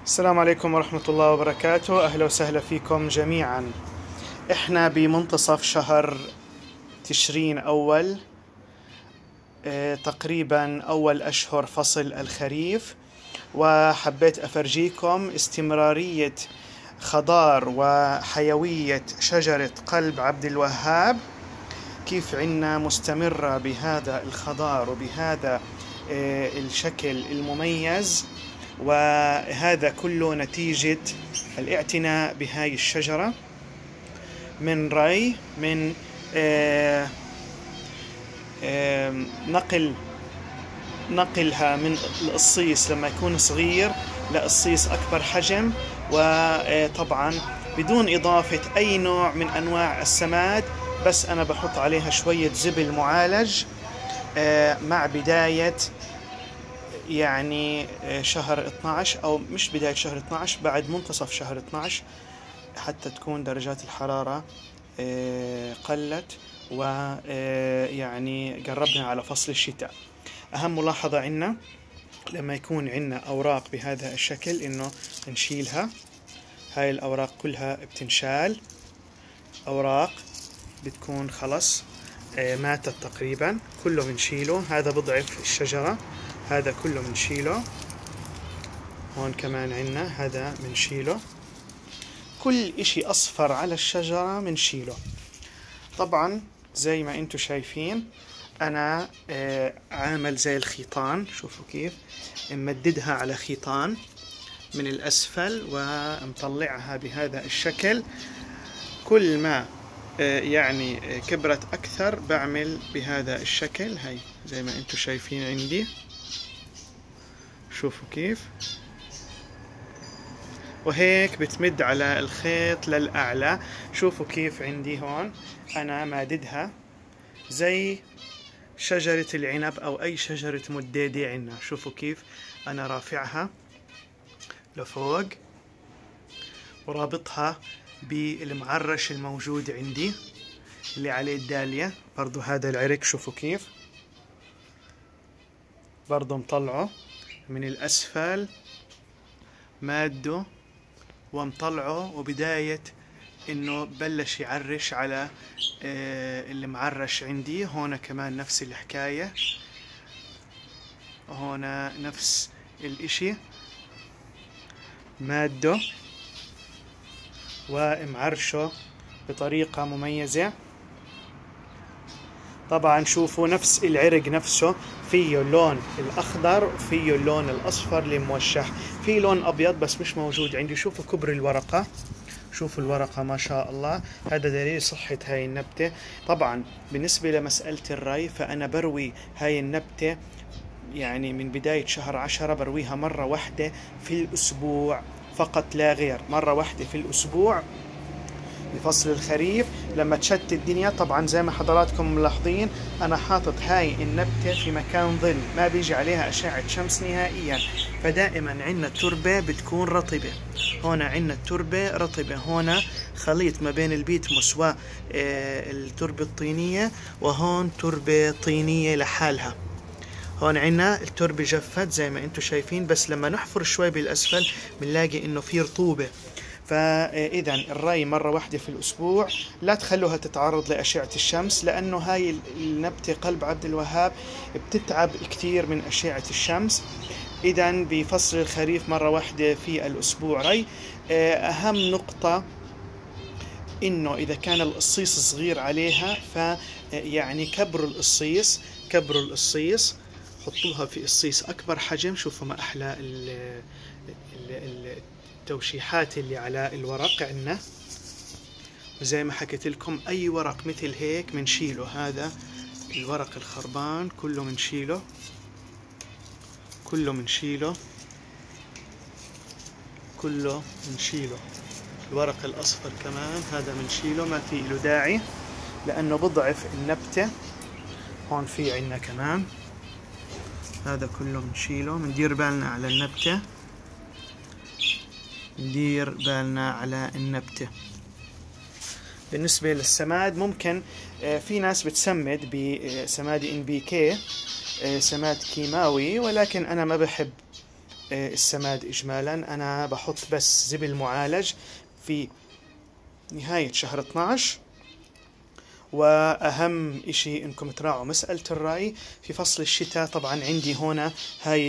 السلام عليكم ورحمة الله وبركاته. أهلا وسهلا فيكم جميعا. إحنا بمنتصف شهر تشرين أول، تقريبا أول أشهر فصل الخريف، وحبيت أفرجيكم استمرارية خضار وحيوية شجرة قلب عبد الوهاب، كيف عنا مستمرة بهذا الخضار وبهذا الشكل المميز. وهذا كله نتيجة الاعتناء بهاي الشجرة من ري، من نقلها من القصيص لما يكون صغير لقصيص أكبر حجم، وطبعا بدون إضافة أي نوع من أنواع السماد، بس أنا بحط عليها شوية زبل معالج مع بداية يعني شهر 12، أو مش بداية شهر 12، بعد منتصف شهر 12، حتى تكون درجات الحرارة قلت ويعني قربنا على فصل الشتاء. أهم ملاحظة عنا لما يكون عنا أوراق بهذا الشكل إنه نشيلها. هاي الأوراق كلها بتنشال، أوراق بتكون خلص ماتت تقريبا، كله بنشيله. هذا بضعف الشجرة، هذا كله بنشيله. هون كمان عنا هذا بنشيله. كل اشي اصفر على الشجرة بنشيله. طبعا زي ما انتو شايفين انا عامل زي الخيطان، شوفوا كيف ممددها على خيطان من الاسفل ومطلعها بهذا الشكل. كل ما يعني كبرت اكثر بعمل بهذا الشكل. هاي زي ما انتو شايفين عندي، شوفوا كيف، وهيك بتمد على الخيط للأعلى. شوفوا كيف عندي هون أنا ماددها زي شجرة العنب أو أي شجرة مدادة عنا. شوفوا كيف أنا رافعها لفوق ورابطها بالمعرش الموجود عندي اللي عليه الدالية. برضو هذا العرق شوفوا كيف برضو مطلعه من الأسفل، ماده ومطلعه، وبداية انه بلش يعرش على اللي معرش عندي. هون كمان نفس الحكاية، هون نفس الاشي، ماده ومعرشه بطريقة مميزة. طبعا شوفوا نفس العرق نفسه فيه اللون الاخضر وفيه اللون الاصفر الموشح، فيه لون ابيض بس مش موجود عندي. شوفوا كبر الورقة، شوفوا الورقة ما شاء الله، هذا دليل صحة هاي النبتة. طبعا بالنسبة لمسألة الري فأنا بروي هاي النبتة يعني من بداية شهر 10 برويها مرة واحدة في الأسبوع فقط لا غير، مرة واحدة في الأسبوع بفصل الخريف لما تشتت الدنيا. طبعا زي ما حضراتكم ملاحظين أنا حاطط هاي النبتة في مكان ظل ما بيجي عليها أشعة شمس نهائيا، فدائما عندنا التربة بتكون رطبة. هنا عندنا التربة رطبة، هنا خليط ما بين البيتموس والتربة الطينية، وهون تربة طينية لحالها. هون عنا التربة جفت زي ما انتم شايفين، بس لما نحفر شوي بالأسفل بنلاقي انه في رطوبة. فإذا الري مرة واحدة في الأسبوع، لا تخلوها تتعرض لأشعة الشمس، لأنه هاي النبتة قلب عبد الوهاب بتتعب كتير من أشعة الشمس. إذا بفصل الخريف مرة واحدة في الأسبوع ري. أهم نقطة إنه إذا كان القصيص صغير عليها فيعني كبروا القصيص، كبروا القصيص، حطوها في قصيص أكبر حجم. شوفوا ما أحلى التوشيحات اللي على الورق عنا. وزي ما حكيت لكم أي ورق مثل هيك منشيله، هذا الورق الخربان كله منشيله، كله منشيله، كله منشيله. الورق الأصفر كمان هذا منشيله، ما في له داعي لأنه بضعف النبتة. هون في عنا كمان هذا كله منشيله. مندير بالنا على النبتة، ندير بالنا على النبتة. بالنسبة للسماد ممكن في ناس بتسمد بسماد NPK، سماد كيماوي، ولكن أنا ما بحب السماد إجمالا. أنا بحط بس زبل معالج في نهاية شهر 12. وأهم إشي إنكم تراعوا مسألة الري في فصل الشتاء. طبعا عندي هنا هاي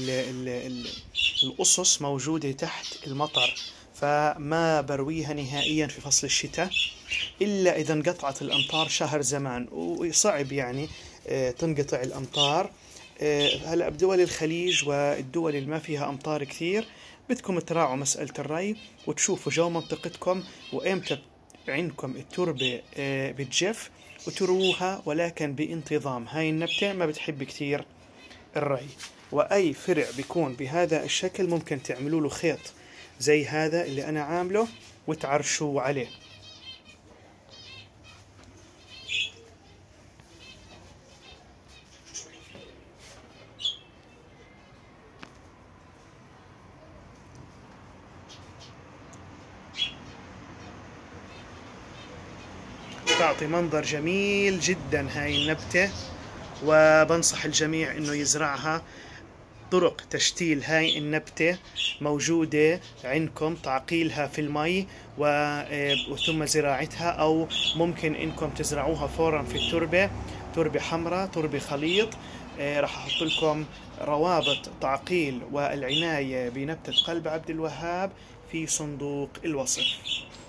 الأصص موجودة تحت المطر، فما برويها نهائيا في فصل الشتاء إلا إذا انقطعت الأمطار شهر زمان، وصعب يعني تنقطع الأمطار. هلأ بدول الخليج والدول اللي ما فيها أمطار كثير بدكم تراعوا مسألة الري وتشوفوا جو منطقتكم وإمتى عندكم التربة بتجف وتروها، ولكن بانتظام. هاي النبتة ما بتحب كثير الري. وأي فرع بيكون بهذا الشكل ممكن تعملوا له خيط زي هذا اللي أنا عامله وتعرشوا عليه. تعطي منظر جميل جدا هاي النبتة، وبنصح الجميع انه يزرعها. طرق تشتيل هاي النبتة موجودة عندكم، تعقيلها في المي وثم زراعتها، او ممكن انكم تزرعوها فورا في التربة، تربة حمراء، تربة خليط. راح احط لكم روابط تعقيل والعناية بنبتة قلب عبد الوهاب في صندوق الوصف.